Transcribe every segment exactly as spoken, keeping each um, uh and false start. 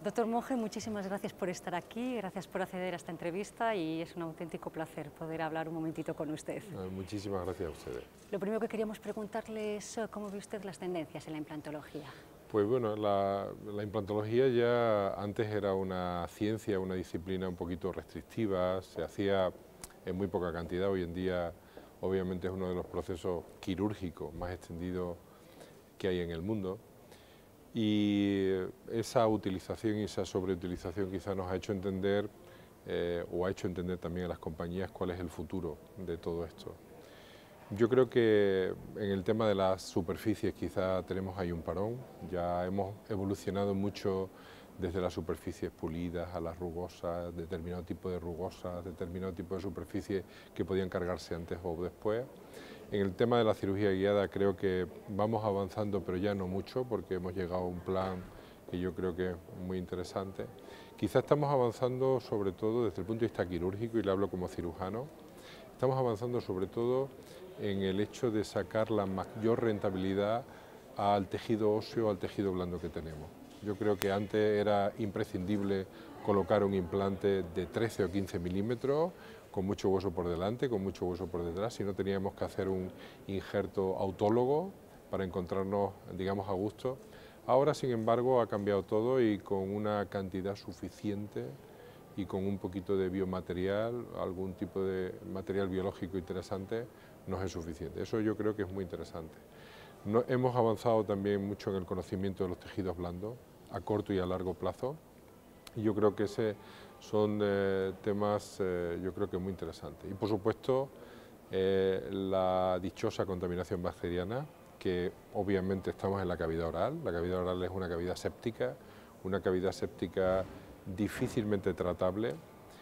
Doctor Monge, muchísimas gracias por estar aquí, gracias por acceder a esta entrevista y es un auténtico placer poder hablar un momentito con usted. Muchísimas gracias a ustedes. Lo primero que queríamos preguntarle es cómo ve usted las tendencias en la implantología. Pues bueno, la, la implantología ya antes era una ciencia, una disciplina un poquito restrictiva, se hacía en muy poca cantidad, hoy en día obviamente es uno de los procesos quirúrgicos más extendidos que hay en el mundo. Y esa utilización y esa sobreutilización quizá nos ha hecho entender, eh, o ha hecho entender también a las compañías cuál es el futuro de todo esto. Yo creo que en el tema de las superficies quizá tenemos ahí un parón, ya hemos evolucionado mucho desde las superficies pulidas a las rugosas, determinado tipo de rugosas, determinado tipo de superficies que podían cargarse antes o después. En el tema de la cirugía guiada creo que vamos avanzando, pero ya no mucho, porque hemos llegado a un plan que yo creo que es muy interesante. Quizá estamos avanzando sobre todo desde el punto de vista quirúrgico, y le hablo como cirujano, estamos avanzando sobre todo en el hecho de sacar la mayor rentabilidad al tejido óseo, al tejido blando que tenemos. Yo creo que antes era imprescindible colocar un implante de trece o quince milímetros, con mucho hueso por delante, con mucho hueso por detrás, si no teníamos que hacer un injerto autólogo para encontrarnos, digamos, a gusto. Ahora, sin embargo, ha cambiado todo y con una cantidad suficiente y con un poquito de biomaterial, algún tipo de material biológico interesante, nos es suficiente. Eso yo creo que es muy interesante. No, hemos avanzado también mucho en el conocimiento de los tejidos blandos, a corto y a largo plazo, y yo creo que ese son eh, temas eh, yo creo que muy interesantes. Y por supuesto eh, la dichosa contaminación bacteriana, que obviamente estamos en la cavidad oral. La cavidad oral es una cavidad séptica, una cavidad séptica difícilmente tratable,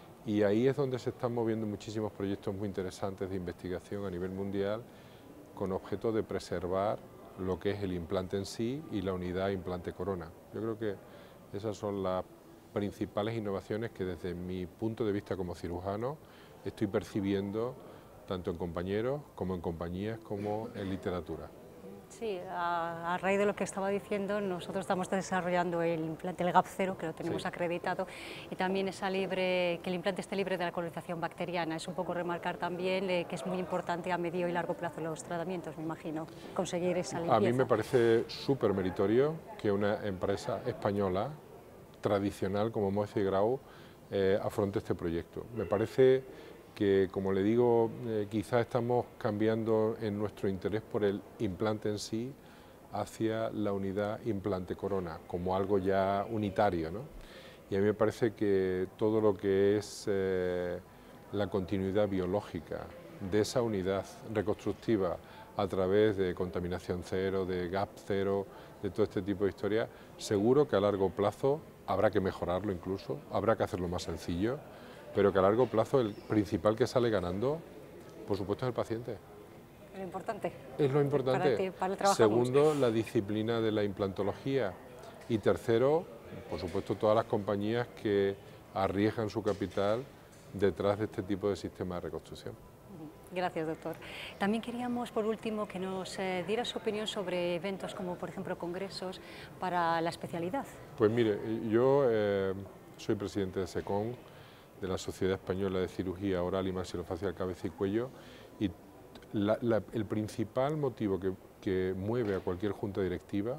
y ahí es donde se están moviendo muchísimos proyectos muy interesantes de investigación a nivel mundial con objeto de preservar lo que es el implante en sí y la unidad implante corona. Yo creo que esas son las principales innovaciones que desde mi punto de vista como cirujano estoy percibiendo tanto en compañeros como en compañías como en literatura. Sí, a, a raíz de lo que estaba diciendo, nosotros estamos desarrollando el implante, el GAP cero, que lo tenemos sí. acreditado, y también esa libre, que el implante esté libre de la colonización bacteriana. Es un poco remarcar también eh, que es muy importante a medio y largo plazo los tratamientos, me imagino, conseguir esa limpieza. A mí me parece súper meritorio que una empresa española tradicional como Moze Grau eh, afronte este proyecto. Me parece que, como le digo, eh, quizás estamos cambiando en nuestro interés por el implante en sí hacia la unidad implante corona, como algo ya unitario, ¿no? Y a mí me parece que todo lo que es eh, la continuidad biológica de esa unidad reconstructiva a través de contaminación cero, de GAP cero, de todo este tipo de historias, seguro que a largo plazo habrá que mejorarlo incluso, habrá que hacerlo más sencillo, pero que a largo plazo el principal que sale ganando, por supuesto, es el paciente. Lo importante. Es lo importante. Para ti, para el Segundo, la disciplina de la implantología. Y tercero, por supuesto, todas las compañías que arriesgan su capital detrás de este tipo de sistema de reconstrucción. Gracias, doctor. También queríamos, por último, que nos eh, diera su opinión sobre eventos como, por ejemplo, congresos para la especialidad. Pues mire, yo eh, soy presidente de SECON, de la Sociedad Española de Cirugía Oral y Maxilofacial, Cabeza y Cuello, y la, la, el principal motivo que, que mueve a cualquier junta directiva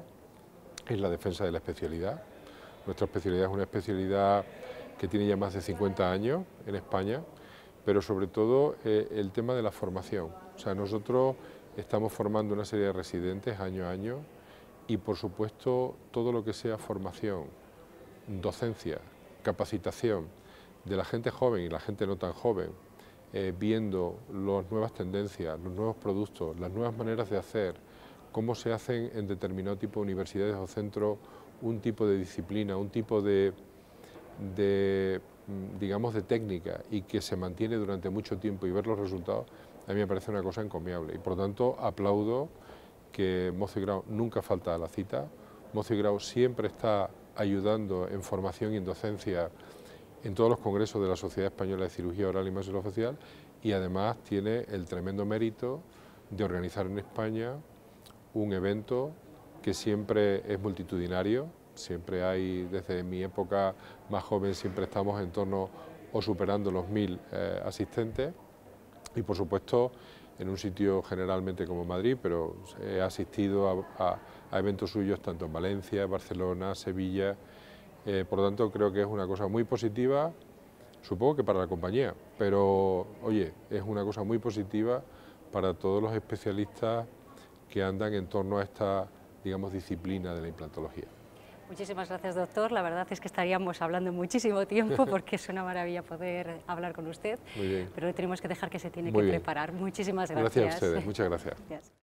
es la defensa de la especialidad. Nuestra especialidad es una especialidad que tiene ya más de cincuenta años en España, pero sobre todo eh, el tema de la formación. O sea, nosotros estamos formando una serie de residentes año a año y, por supuesto, todo lo que sea formación, docencia, capacitación de la gente joven y la gente no tan joven, eh, viendo las nuevas tendencias, los nuevos productos, las nuevas maneras de hacer, cómo se hacen en determinado tipo de universidades o centros un tipo de disciplina, un tipo de, de digamos, de técnica y que se mantiene durante mucho tiempo y ver los resultados, a mí me parece una cosa encomiable. Y por lo tanto aplaudo que Moze Grau nunca falta a la cita. Moze Grau siempre está ayudando en formación y en docencia en todos los congresos de la Sociedad Española de Cirugía Oral y Maxilofacial, y además tiene el tremendo mérito de organizar en España un evento que siempre es multitudinario, siempre hay, desde mi época más joven, siempre estamos en torno o superando los mil eh, asistentes, y por supuesto en un sitio generalmente como Madrid, pero he asistido a, a, a eventos suyos tanto en Valencia, Barcelona, Sevilla, eh, por lo tanto creo que es una cosa muy positiva, supongo que para la compañía, pero oye, es una cosa muy positiva para todos los especialistas que andan en torno a esta, digamos, disciplina de la implantología. Muchísimas gracias, doctor. La verdad es que estaríamos hablando muchísimo tiempo porque es una maravilla poder hablar con usted, Muy bien. pero tenemos que dejar que se tiene Muy que bien. preparar. Muchísimas gracias. Gracias a ustedes, muchas gracias. Gracias.